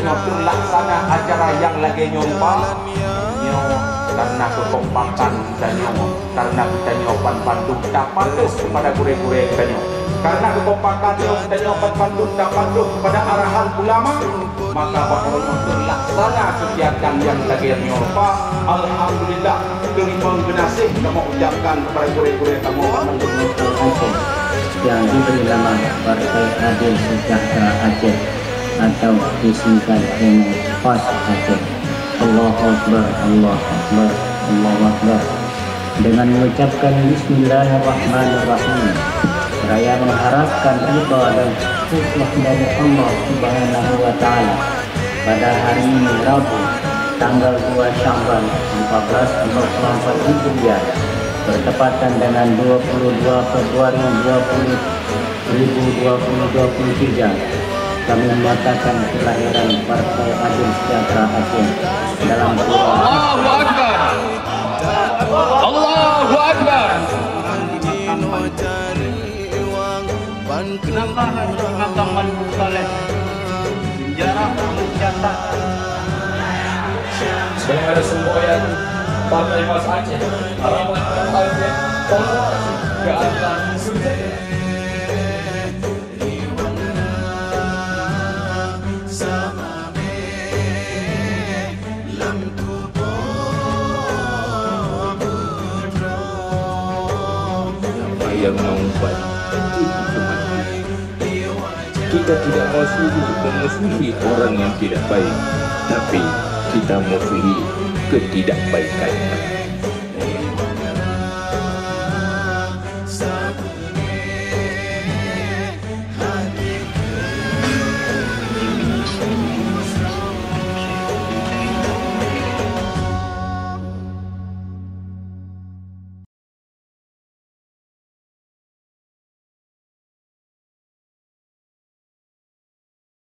nyotur laksana acara yang lagi nyompa nyo karena kekompakan dan nyo karena kita nyopan pandung tak patuh kepada gure-gure kita nyo karena kekompakan nyo kita nyopan pandung tak patuh kepada arahan ulama maka bakal nyotur laksana kegiatan yang lagi nyompa. Alhamdulillah terima kasih kamu ucapkan kepada gure-gure kamu pandung yang diberi nama Partai Adil Sejahtera Aceh atau disingkat dengan PAS Aceh. Allahu Akbar, Allahu Akbar, Allahu Akbar. Dengan mengucapkan Bismillahirrahmanirrahim, saya mengharapkan ridha dan hikmah dari Allah Subhanahu wa Ta'ala pada hari ini Rabu tanggal 2 Syawal 1444 Hijriah bertepatan dengan 22 Februari 2023 kami menyatakan kelahiran Partai Adil Sejahtera Aceh dalam surah Allahu Akbar, Allahu Akbar. Kenapa harus mengatakan Manhur Saleh penjara mencatat sebagaimana semboyan Partai PAS Aceh harapan Aceh tolong keadilan sosial. Yang membuat kita tidak memusuhi orang yang tidak baik, tapi kita memusuhi ketidakbaikan.